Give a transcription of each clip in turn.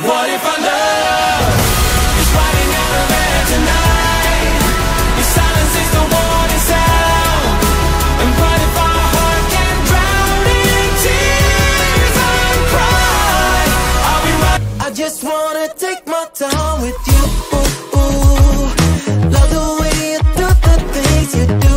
What if our love is riding out of there tonight? Your silence is the warning sound. And what if our heart can drown in tears and cry? Are we right? I just wanna take my time with you. Love the way you do the things you do.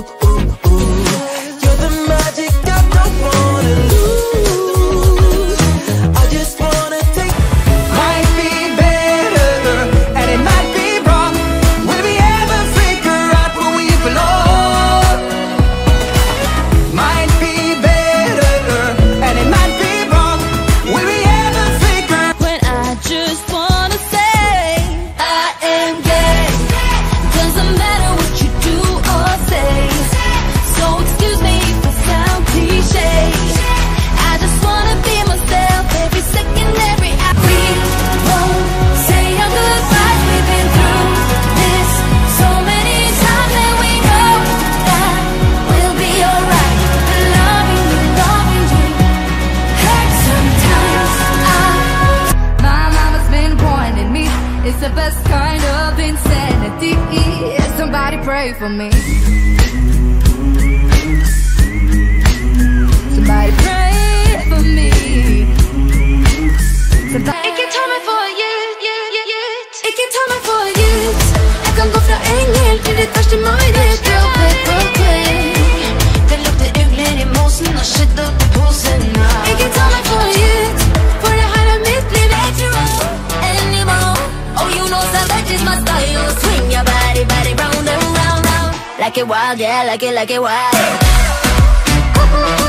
You're the magic I don't wanna lose. I just wanna take. Might be better and it might be wrong. Will we ever figure out where we belong? Might be better and it might be wrong. Will we ever figure? When I just wanna say I am gay. Doesn't matter what you do or say. So excuse me if I sound cliche. I just wanna be myself every second, every hour. We won't say our goodbyes. We've been through this so many times, and we know that we'll be alright. Loving you hurts sometimes. My mama's been pointing me. It's the best kind of insanity. Somebody pray for me. Somebody pray for me. Somebody. Ikke ta meg for gitt. Ikke ta meg for gitt. Jeg kan gå fra engel til ditt verste mareritt. Det lukter ugler i mosen og shit opp i posen. Ikke ta meg for gitt, for det her er mitt liv. Anymore. Oh, you know savage is my style. Swing your body round and round, round. Like it wild, yeah, like it wild.